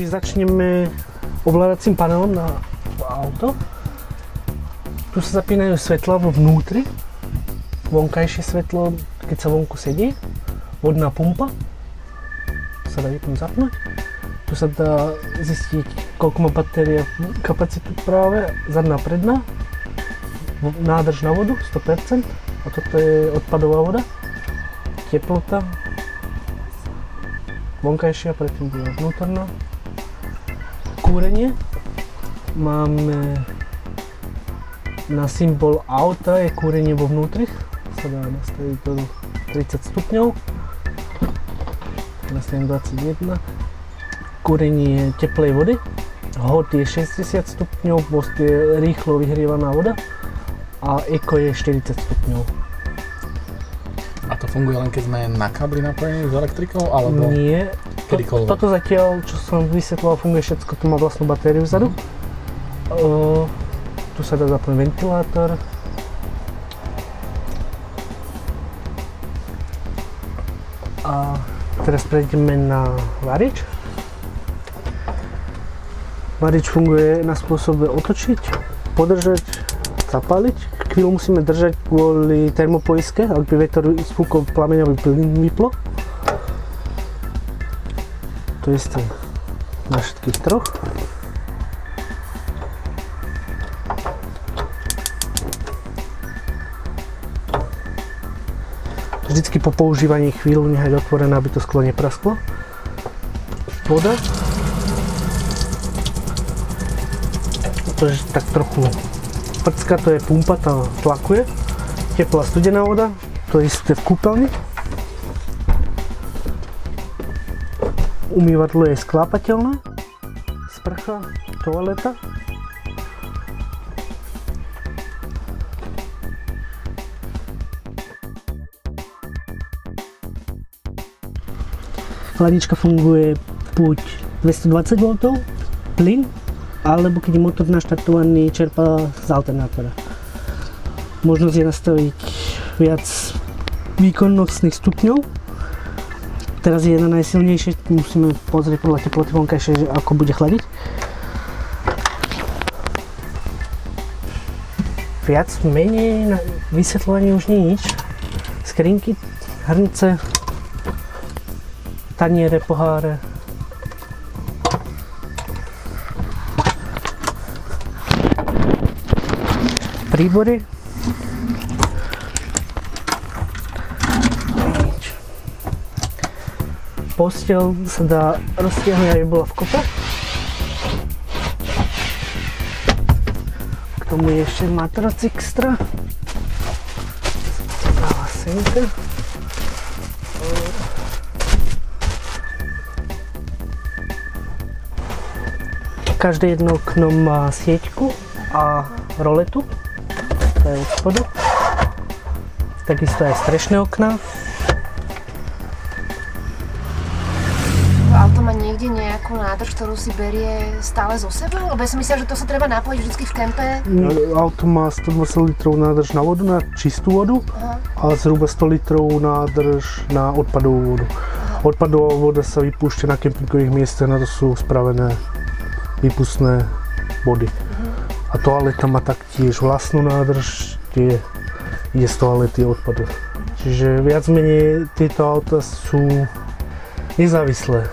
Čiže začneme ovládacím panelom na auto. Tu sa zapínajú svetla vo vnútri. Vonkajšie svetlo, keď sa vonku sedí. Vodná pumpa. Sa dá vypnúť, zapnúť. Tu sa dá zistiť, koľko má batéria kapacitu práve. Zadná, predná. Nádrž na vodu, 100%. A toto je odpadová voda. Teplota. Vonkajšia, predtým bola vnútorná. Kúrenie. Máme na symbol auta je kúrenie vo vnútri. Sa dá nastaviť do 30 stupňov. Nastavím 21. Kúrenie teplej vody. Hot je 60 stupňov, most je rýchlo vyhrievaná voda. A eko je 40 stupňov. A to funguje len keď sme na kábli napojení s elektrikou, alebo nie? kedykoľvek? Toto zatiaľ, čo som vysvetloval, funguje všetko, to má vlastnú batériu vzadu. Tu sa dá zapnúť ventilátor. A teraz prejdeme na varič. Varič funguje na spôsobe otočiť, podržať, zapáliť. Chvíľu musíme držať kvôli termopoiske, ak by vetor spúkol plameňový plyn vyplo. To isté na všetkých troch. Vždycky po používaní chvíľu nechať otvorené, aby to sklo neprasklo. Voda. To je tak trochu prcka, to je pumpa, tá tlakuje. Teplá studená voda, to isté v kúpeľni. Umývadlo je sklápateľné. Sprcha, toaleta. Chladička funguje buď 220 V, plyn, alebo keď je motor naštartovaný, čerpá z alternátora. Možnosť je nastaviť viac výkonnostných stupňov. Teraz je na najsilnejšie, musíme pozrieť podľa teploty vonkajšej, ako bude chladiť. Viac menej na vysvetľovanie už nie je nič. Skrinky, hrnce, taniere, poháre. Príbory. Posteľ sa dá roztiahnuť, aby bola v kope. K tomu je ešte matrac extra. Dáva senka. Každé jedno okno má sieťku a roletu. To je od spodu. Takisto aj strešné okná. Auto má niekde nejakú nádrž, ktorú si berie stále zo sebou? Lebo ja som myslela, že to sa treba napojiť vždy v kempe. Auto má 120 litrov nádrž na vodu, na čistú vodu. A zhruba 100 litrov nádrž na odpadovú vodu. Odpadová voda sa vypúšťa na kempingových miestach, na to sú spravené výpustné body. A toaleta má taktiež vlastnú nádrž, kde ide z toalety odpadov. Čiže viac menej tieto auta sú nezávislé.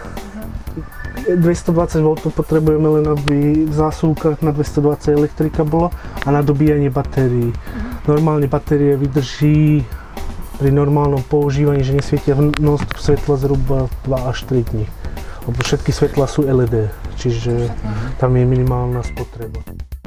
220 V potrebujeme len, aby v zásuvkách na 220 elektrika bola a na dobíjanie batérií. Normálne batérie vydrží pri normálnom používaní, že nesvietia non-stop svetla zhruba 2 až 3 dní. Lebo všetky svetlá sú LED, čiže tam je minimálna spotreba.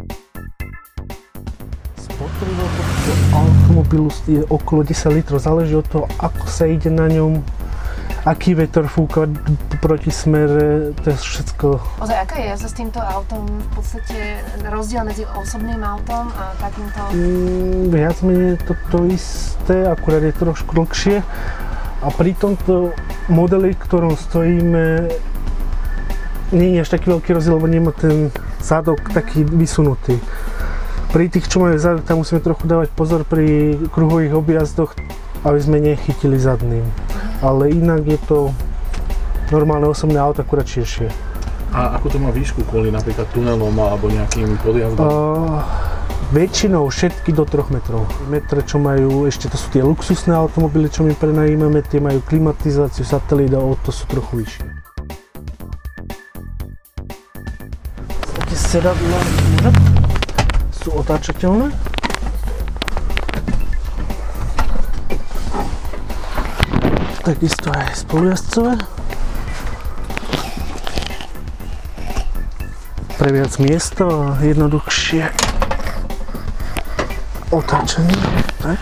Spotreba automobilu je okolo 10 litrov, záleží od toho, ako sa ide na ňom, aký vetor fúka proti smere, to je všetko. Ozaj, aká je jazda s týmto autom v podstate rozdiel medzi osobným autom a takýmto? Viac menej to isté, akurát je trošku dlhšie. A pri tomto modeli, v ktorom stojíme, nie je až taký veľký rozdiel, lebo nemá ten zadok taký vysunutý. Pri tých, čo majú zadok, tam musíme trochu dávať pozor pri kruhových objazdoch, aby sme nechytili zadným. Ale inak je to normálne osobné auto, akurát širšie. A ako to má výšku kvôli napríklad tunelom alebo nejakým podjazdom? Väčšinou všetky do 3 metrov. Metre, čo majú, ešte to sú tie luxusné automobily, čo my prenajímame, tie majú klimatizáciu, satelít a to sú trochu vyššie. Také sedadlá sú otáčateľné. Takisto aj spolujazdcové. Pre viac miesta a jednoduchšie otáčanie. Tak.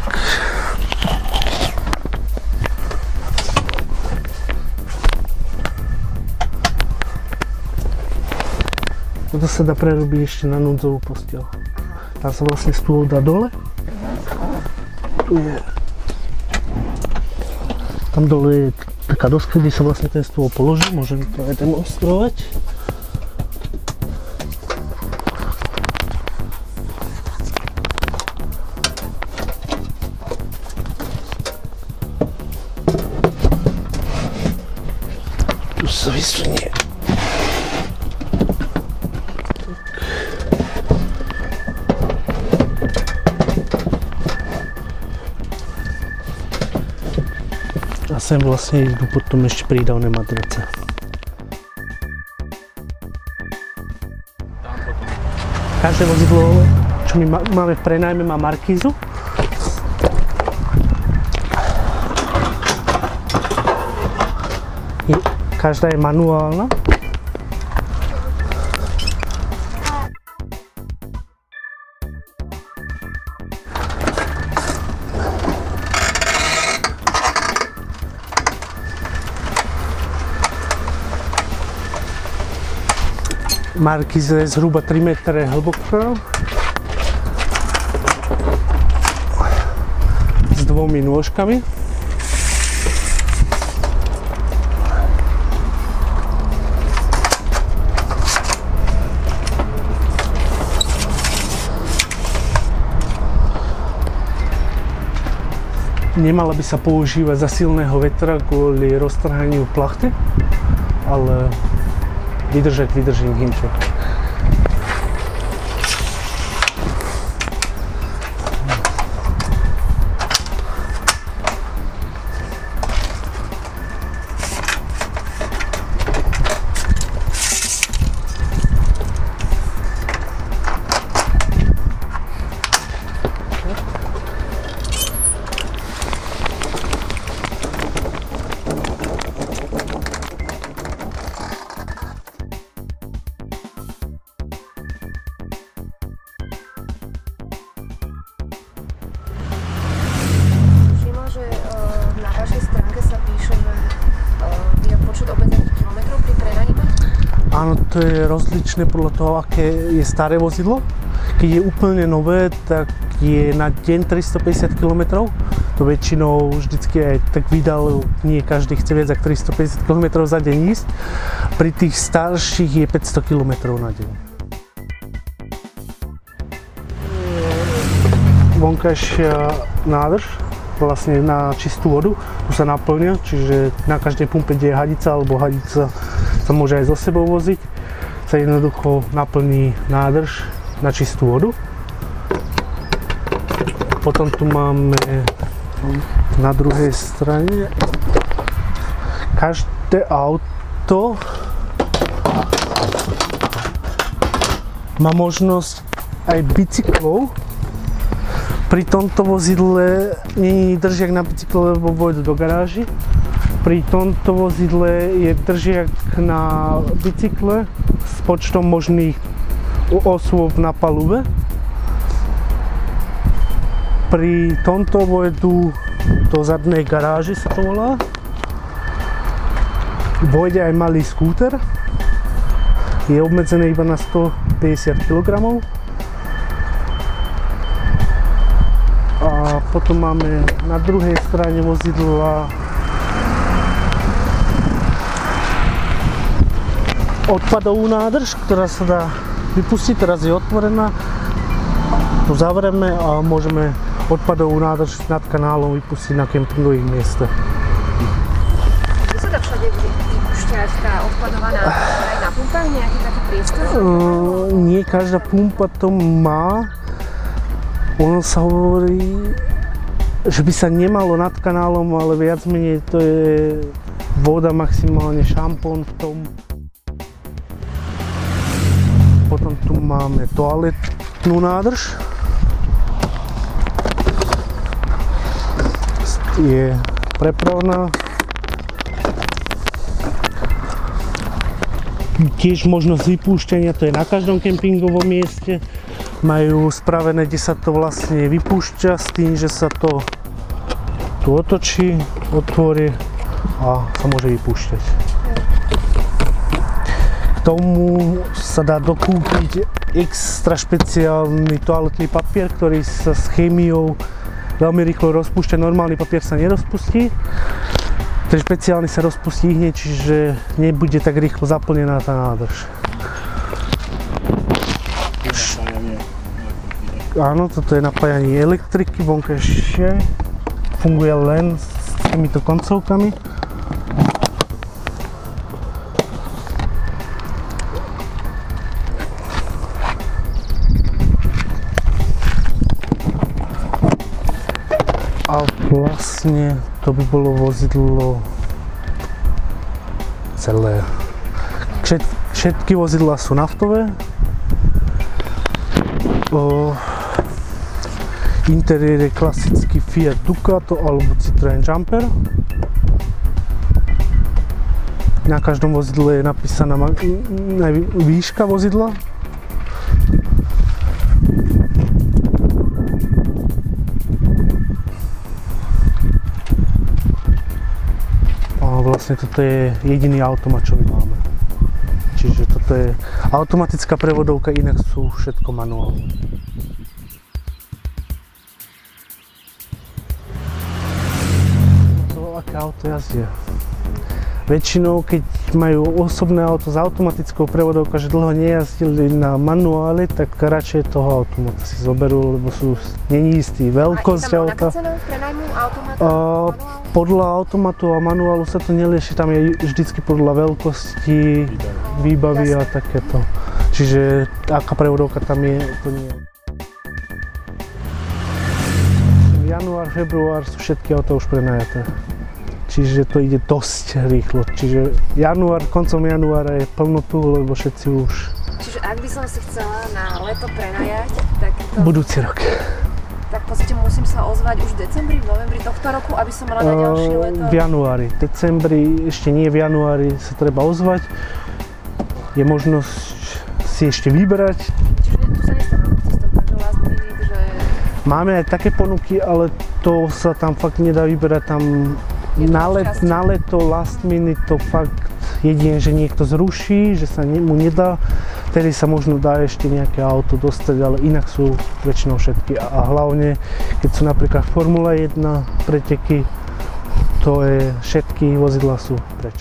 Toto sa dá prerobiť ešte na núdzovú posteľ. Tam sa vlastne stôl dá dole. Tu je... Tam dole je taká doska, kde sa vlastne ten stôl položí. Môžem to aj demonstrovať. Tu sa vysunie. A sem vlastne idú potom ešte prídavné madrace. Každé vozidlo, čo my máme v prenajme, má markízu. Každá je manuálna. Markíza je zhruba 3 metre hlboká s 2 nôžkami. Nemala by sa používať za silného vetra kvôli roztrhaniu plachty, ale vydržím hinčo. Áno, to je rozličné podľa toho, aké je staré vozidlo. Keď je úplne nové, tak je na deň 350 km. To väčšinou vždycky aj tak vydal, nie každý chce viac ako 350 km za deň ísť. Pri tých starších je 500 km na deň. Vonkajšia nádrž, vlastne na čistú vodu, tu sa naplňa, čiže na každej pumpe, kde je hadica, alebo hadica sa môže aj so sebou voziť, sa jednoducho naplní nádrž na čistú vodu. Potom tu máme na druhej strane každé auto má možnosť aj bicyklov. Pri tomto vozidle nie je držiak na bicykle, lebo vojde do garáži. Pri tomto vozidle je držiak na bicykle s počtom možných osôb na palube. Pri tomto vojdu do zadnej garáži, sa to volá. Vojde aj malý skúter. Je obmedzený iba na 150 kg. A potom máme na druhej strane vozidla odpadovú nádrž, ktorá sa dá vypustiť, teraz je otvorená. Tu zavrieme a môžeme odpadovú nádrž nad kanálom vypustiť na kempingových miestach. Kde sa dá všade vypúšťať tá odpadová nádrž aj na pumpách nejaký taký priestor? Nie každá pumpa to má. Ono sa hovorí, že by sa nemalo nad kanálom, ale viac menej to je voda, maximálne šampón v tom. Potom tu máme toaletnú nádrž. Je prepravná. Tiež možnosť vypúšťania, to je na každom kempingovom mieste. Majú spravené, kde sa to vlastne vypúšťa s tým, že sa to tu otočí, otvorí a sa môže vypúšťať. K tomu sa dá dokúpiť extra špeciálny toaletný papier, ktorý sa s chémiou veľmi rýchlo rozpúšťa. Normálny papier sa nerozpustí. Ten špeciálny sa rozpustí hneď, čiže nebude tak rýchlo zaplnená tá nádrž. Áno, toto je napájanie elektriky, vonkajšie. Funguje len s týmito koncovkami. A vlastne to by bolo vozidlo celé. Všetky vozidlá sú naftové. Interiér je klasický Fiat Ducato alebo Citroën Jumper. Na každom vozidle je napísaná výška vozidla. Vlastne toto je jediný automat, čo my máme. Čiže toto je automatická prevodovka, inak sú všetko manuálne. To aké auto jazdia? Väčšinou, keď majú osobné auto s automatickou prevodovkou, že dlho nejazdili na manuáli, tak radšej toho automata si zoberú, lebo sú není istý veľkosť auta. A je tam rovnaká cena prenajmu automata? Podľa automatu a manuálu sa to nelieši, tam je vždycky podľa veľkosti, výbavy a takéto. Čiže aká prevodovka tam je, to nie je. Január, február sú všetky auta už prenajaté. Čiže to ide dosť rýchlo. Čiže koncom januára je plno tu, lebo všetci už... Čiže ak by som si chcela na leto prenajať, tak to... Budúci rok. Tak v podstate musím sa ozvať už v decembri, v novembri tohto roku, aby som mala na ďalšie leto? V januári. V decembri, ešte nie v januári, sa treba ozvať. Je možnosť si ešte vybrať. Čiže tu sa nestane cestou, takže last minute, že... Máme aj také ponuky, ale to sa tam fakt nedá vyberať. Tam na leto, last minute, to fakt jedine, že niekto zruší, že sa mu nedá. Vtedy sa možno dá ešte nejaké auto dostať, ale inak sú väčšinou všetky. A hlavne, keď sú napríklad Formula 1 preteky, to je všetky vozidlá sú preč.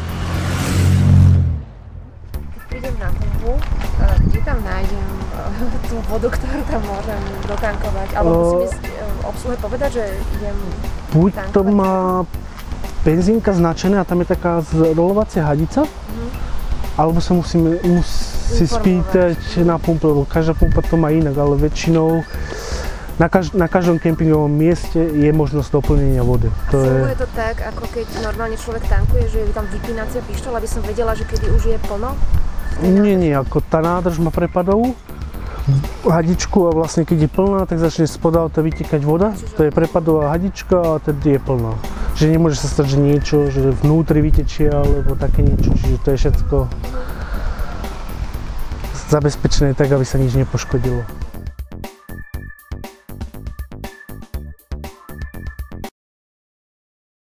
Keď prídem na pumpu, kde tam nájdem tú vodu, ktorú tam môžem dotankovať? Alebo musím ísť obsluhe povedať, že idem buď to má benzínka značené a tam je taká zrolovacia hadica, alebo sa musí spýtať na pumpu, lebo každá pumpa to má inak, ale väčšinou na každom kempingovom mieste je možnosť doplnenia vody. Funguje to tak, ako keď normálne človek tankuje, že je tam vypínacia pištoľ, aby som vedela, že kedy už je plno? Nie, ako tá nádrž má prepadovú hadičku a vlastne keď je plná, tak začne spod auta vytekať voda. To je prepadová hadička a tedy je plná. Že nemôže sa stať, že niečo, že vnútri vytečie alebo také niečo, čiže to je všetko zabezpečené tak, aby sa nič nepoškodilo.